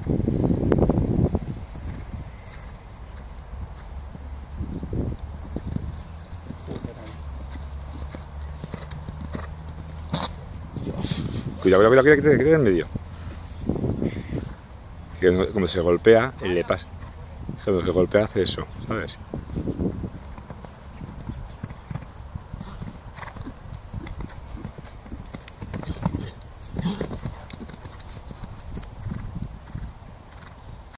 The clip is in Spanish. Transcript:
Cuidado, cuidado, que te quede en medio. Que como se golpea, le pasa. Cuando se golpea hace eso, ¿sabes?